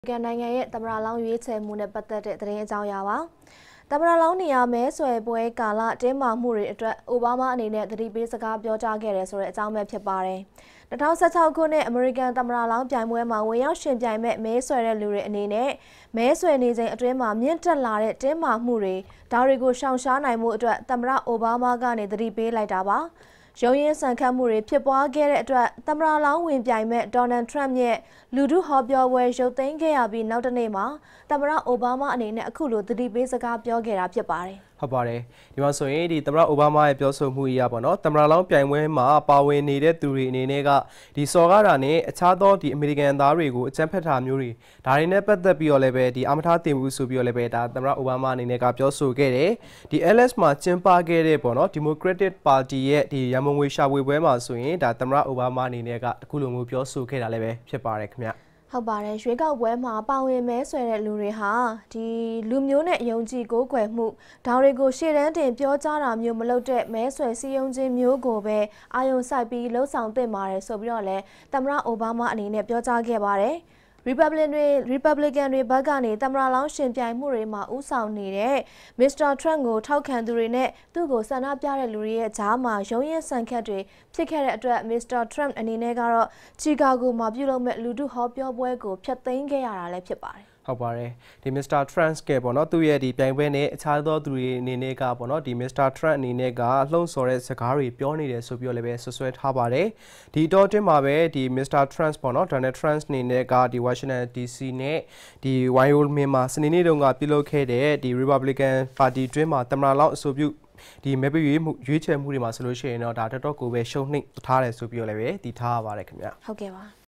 ကန်နိုင်ငံရဲ့သမ္မတလောင်းရွေးချယ်မှုနဲ့ပတ်သက်တဲ့သတင်းအကြောင်းအရာပါသမ္မတလောင်းနေရာမဲဆွယ်ပွဲကာလတင်းမာမှုတွေအတွက်အိုဘားမားအနေနဲ့သတိပေးစကားပြောကြားခဲ့တယ်ဆိုတဲ့အကြောင်းပဲဖြစ်ပါတယ်2016ခုနှစ်အမေရိကန်သမ္မတလောင်းပြိုင်ပွဲမှာဝင်ရောက်ရှင်ပြိုင်မဲ့မဲဆွယ်တဲ့လူတွေအနေနဲ့မဲဆွယ်နေချိန်အတွင်းမှာမြင့်တက်လာတဲ့တင်းမာမှုတွေဒါတွေကိုရှောင်ရှားနိုင်မှုအတွက်သမ္မတအိုဘားမားကနေသတိပေးလိုက်တာပါရုံးရင်းဆန်ခတ်မှုတွေဖြစ်ပွားခဲ့တဲ့အတွက်သမ္မတလောင်းဝင်ပြိုင်မဲ့ဒေါ်နယ်ထရမ့်ရဲ့လူထုဟောပြောပွဲရုပ်သိမ်းခဲ့ရပြီးနောက်တစ်နေ့မှာသမ္မတအိုဘားမားအနေနဲ့အခုလိုသတိပေးစကားပြောခဲ့တာဖြစ်ပါတယ်ဟုတ်ပါတယ်ဒီမှာဆိုရင်ဒီသမ္မတအိုဘားမားရဲ့ပြောဆိုမှုအရပေါ့နော်သမ္မတလောင်းပြိုင်ပွဲမှာပါဝင်နေတဲ့သူတွေအနေနဲ့ကဒီစော်ကားတာနဲ့အခြားသောဒီအမေရိကန်သားတွေကိုအကြမ်းဖက်တာမျိုးတွေဒါတွေနဲ့ပတ်သက်ပြီးတော့လည်းပဲဒီအမထားတင်မှုဆိုပြီးတော့လည်းပဲဒါသမ္မတအိုဘားမားအနေနဲ့ကပြောဆိုခဲ့တယ်ဒီ LS မှာကျင်းပခဲ့တဲ့ပေါ့နော် Democratic Party ရဲ့ဒီရန်ပုံငွေရှာဖွေပွဲမှာဆိုရင်ဒါသမ္မတအိုဘားမားအနေနဲ့ကအခုလိုမျိုးပြောဆိုခဲ့တာလည်းပဲဖြစ်ပါတယ်ခင်ဗျဟုတ်ပါတယ်ရွေးကောက်ပွဲမှာပါဝင်မဲဆွယ်တဲ့လူတွေဟာဒီလူမျိုးနဲ့ယုံကြည်ကိုးကွယ်မှုဒါတွေကိုရှေ့တန်းတင်ပြောကြားတာမျိုးမလုပ်တဲ့မဲဆွယ်စည်းရုံးခြင်းမျိုးကိုပဲအာရုံစိုက်ပြီးလှုံ့ဆော်သင့်ပါတယ်ဆိုပြီးတော့လည်းသမ္မတအိုဘားမားအနေနဲ့ပြောကြားခဲ့ပါတယ်Republican တွေဘက်ကနေသမ္မတလောင်းရှင်ပြိုင်မှုတွေမှာဥဆောင်နေတဲ့ Mr. Trump ကိုထောက်ခံသူတွေနဲ့သူ့ကိုဆန္ဒပြတဲ့လူတွေရဲ့ကြားမှာရုံးရင်းဆန်ခတ်တွေဖြစ်ခဲ့တဲ့အတွက် Mr. Trump အနေနဲ့ကတော့ချီကာဂိုမှာပြုလုပ်မဲ့လူထုဟောပြောပွဲကိုဖျက်သိမ်းခဲ့ရတာလည်းဖြစ်ပါတယ်ဟုတ်ပါတယ်ဒီ Mr. Trump ကပေါ့နော်သူ့ရဲ့ဒီပြိုင်ပွဲနဲ့အခြားသောသူတွေအနေနဲ့ကပေါ့နော်ဒီ Mr. Trump အနေနဲ့ကလှုံ့ဆော်တဲ့စကားတွေပြောနေတယ်ဆိုပြီးတော့လည်းပဲဆွဆွဲထားပါတယ်ဒီတော့တင်မှာပဲဒီ Mr. Trump ပေါ့နော် Donald Trump အနေနဲ့ကဒီ Washington DC နဲ့ဒီ Wyoming မှာစနေနေ့တုန်းကပြုလုပ်ခဲ့တဲ့ဒီ Republican Party တွင်းမှာသမ္မတလောင်းအဆိုပြုဒီမဲပေးရွေးချယ်မှုတွေမှာဆိုလို့ရှိရင်တော့ဒါတော်တော်ကိုပဲရှုံးနှိမ့်ထားတယ်ဆိုပြီးတော့လည်းပဲတည်ထားရပါတယ်ခင်ဗျဟုတ်ကဲ့ပါ